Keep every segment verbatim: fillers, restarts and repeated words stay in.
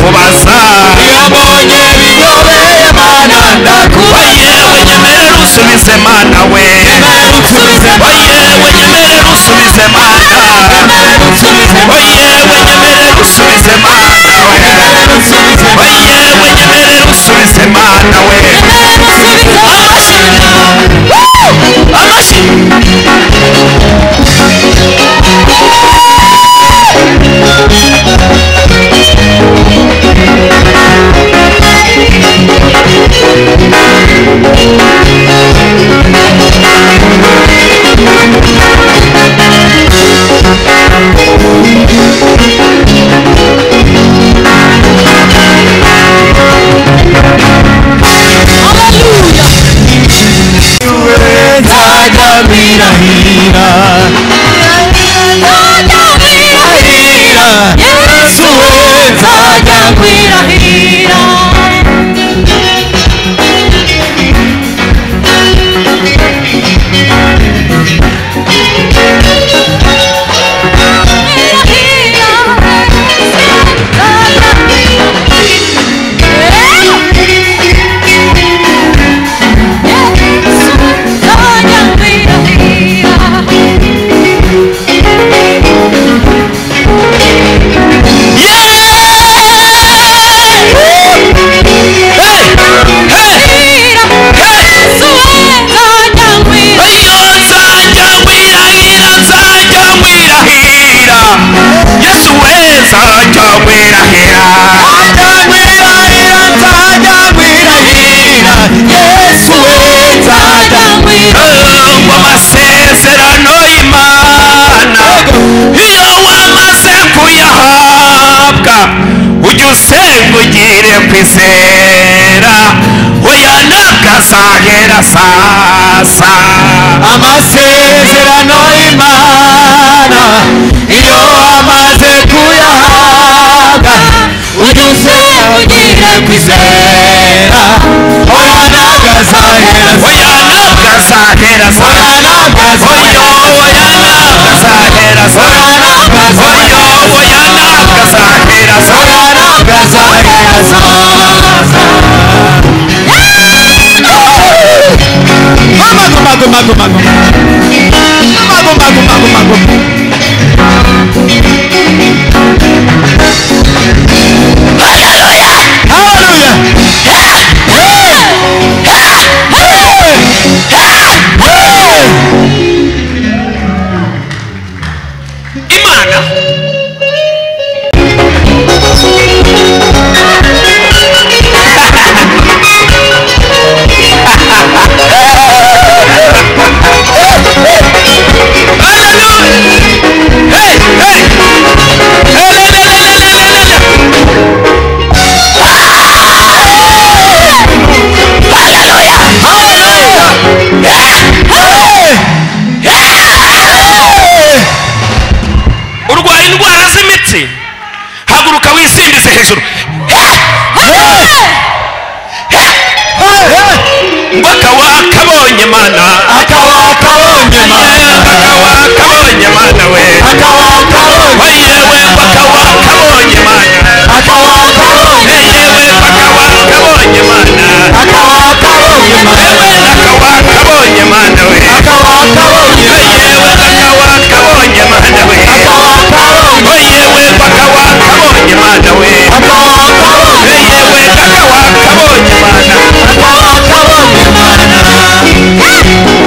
ndakubaza iyo mbonye biyobeye mana ndakubaza yewe nyemerera usubize mana we nyemerera unsubize mana yewe nyemerera usubize mana nyemerera unsubize mana yewe nyemerera usubize mana we nyemerera unsubize mana yewe nyemerera usubize mana we nyemerera unsubize amashyi amashyi Hira Yesu nzajya nkwirahira amasezerano y'Imana iyo wamaze kuyahabwa ujya usenga ugire kwizera oya ntakazahera sasa amasezerano y'Imana iyo wamaze kuyahabwa ujya usenga ugire kwizera oya ntakazahera oya ntakazahera oya ntakazahera oya ntakazahera oya ntakazahera oya ntakazahera oya ntakazahera mago mago mago mago mago mago mago mago hallelujah hallelujah Imana urwaye indwara z'imitsi haguruka wisimbize hejuru ngo akawakabonye mana akawakabonye mana akawakabonye mana we akawakabonye yewe akawakabonye mana akawakabonye yewe akawakabonye mana akawakabonye mana yewe akawakabonye mana we akawakabonye yewe akawakabonye mana we akawakabonye yewe akawakabonye mana we akawakabonye yewe akawakabonye mana akawakabonye mana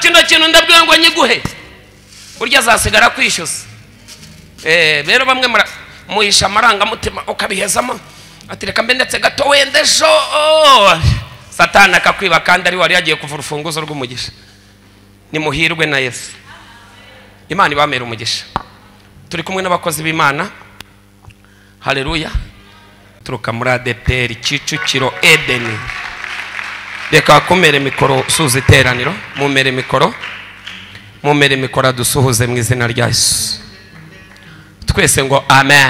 kino kintu ndabwiwe ngo nyiguhe burya azasigara kwishyuza. Eh rero bamwe muhisha amarangamutima ukabihezamo ati reka mbe ndetse gato wende ejo Satani akakwiba kandi ari wari yagiye kuvura urufunguzo rw'umugisha. Ni muhirwe na Yesu. Imana ibamera umugisha. Turi kumwe n'abakozi b'Imana. Haleluya. Turuka muri A D P R Kicukiro Eden. Reka kumere mikoro suza iteraniro, mumere mikoro. Mumere mikoro dusuhuze mu izina rya Yesu. Twese ngo amen.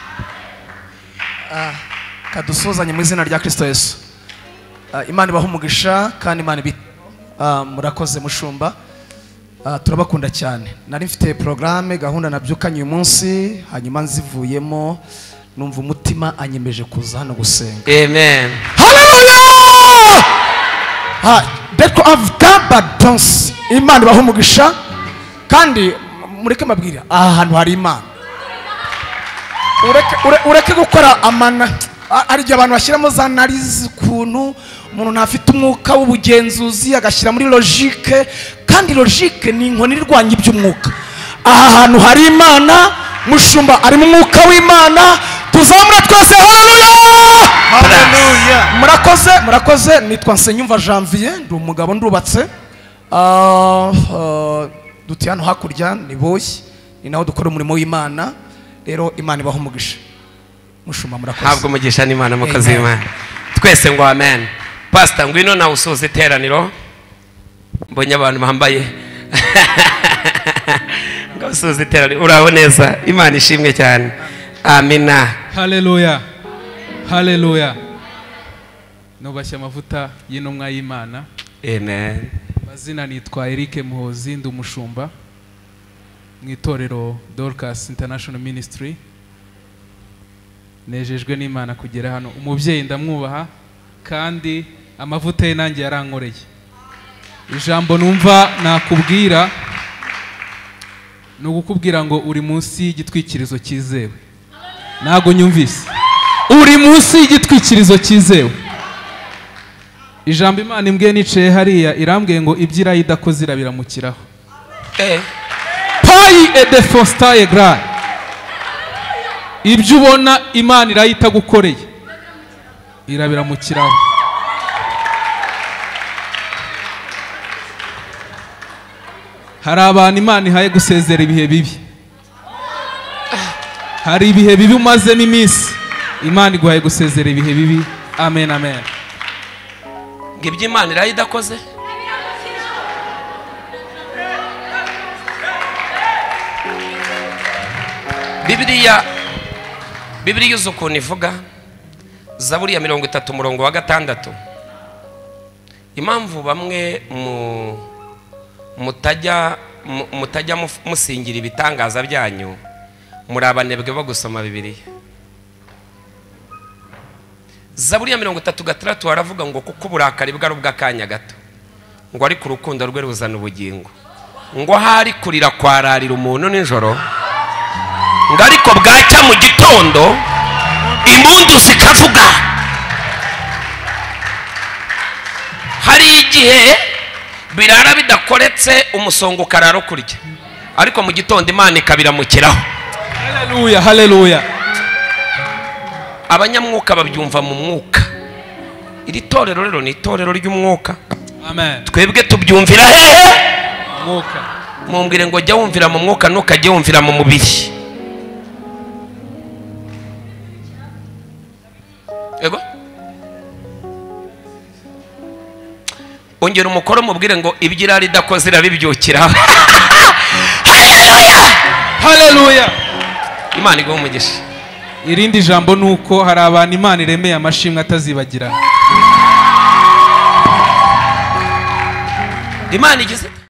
Ah, kadusuzanye mu izina rya Kristo Yesu. Uh, Imana ibaha umugisha kandi Imana ibi uh, murakoze mushumba. Uh, turabakunda cyane. Nari mfite programme gahunda nabyukanye uyu munsi hanyuma nzivuyemo numva umutima anyemeje kuza hano gusenga. Amen. Hallelujah! Ha, deko avugaba dance. Imana ibaha umugisha kandi mureke mabwira aha hantu hari Imana. Ureke ureke gukora amana ari gihe abantu bashyiramo za analize kuntu umuntu ntafite umwuka w'ubugenzuzi agashyira muri logique kandi logique ni inkoni irwanya iby'umwuka. Aha hantu hari Imana, mushumba ari mu mwuka w'Imana, tuzamura twese. Haleluya, haleluya. Murakoze murakoze. Nitwa Nsenyumva Janvier, ndi umugabo ndubatse. Ah uh, duti hano hakurya ni boshye, ni naho dukora umurimo w'Imana. Rero Imana ibaho umugisha. Mushumba murakoze. Habwo umugisha n'Imana mukozi w'Imana. Twese ngo amen. Pastor ngwino na usoze iteraniro. Mbonye abantu bambaye ngo usoze iteraniro. Uraho neza. Imana ishimwe cyane. Amina. Haleluya. Haleluya. Nubashya amavuta y'intumwa y'Imana. Amen. Mazina nitwa Eric Muhozi, ndi umushumba mu itorero Dorcas International Ministry. Nejejwe n'Imana kugera hano. Umubyeyi ndamwubaha kandi amavuta ye nanjye yarankoreye. Ijambo numva nakubwira no gukubwira ngo uri munsi y'igitwikirizo cyizewe. Nago nyumvise. Uri munsi y'igitwikirizo cyizewe. Ijambo Imana imbwiye nicaye hariya irambwiye ngo ibyira yidakoze irabiramukiraho. Eh. Pai et de fostaye gra. Ibyo ubona Imana irayita gukoreye irabiramukiraho. Hari abantu Imana ihaye gusezera ibihe bibi. Hari ibihe bibi umazemo iminsi, Imana iguhaye gusezera ibihe bibi. Amen amen. Ngibyo Imana irayidakoze. Bibiliya Bibiliya ukuntu ivuga Zaburi ya mirongo itatu umurongo wa gatandatu. Impamvu bamwe mu mutajya mutajya musingira ibitangaza byanyu muri abanebwe bo gusoma Bibiliya. Zaburi ya mirongo itatu gatandatu haravuga ngo kuko uburakari bwari ubw'akanya gato ngo ari ku rukundo rwe ruzana ubugingo, ngo hari kurira kwararira umuntu nijoro, ngo ariko bwacya mu gitondo impundu zikavuga. Hari igihe birara bidakoretse umusongo ukarara kurya, ariko mu gitondo Imana ikabiramukiraho. Haleluya haleluya. Abanyamwuka babyumva mu mwuka. Iri torero rero ni itorero ry'umwuka. Amen. Twebwe tubyumvira hehe? Mwuka. Mumbwire ngo jya wumvira mu mwuka ntukajye wumvira mu mubiri. Ego? Ongera umukoro mubwire ngo ibyira ridakoze irabibyukira. Haleluya! Haleluya. Imana iguhe umugisha. Irindi jambo nuko hari abantu Imana iremeye amashimwe atazibagirana. Imana igize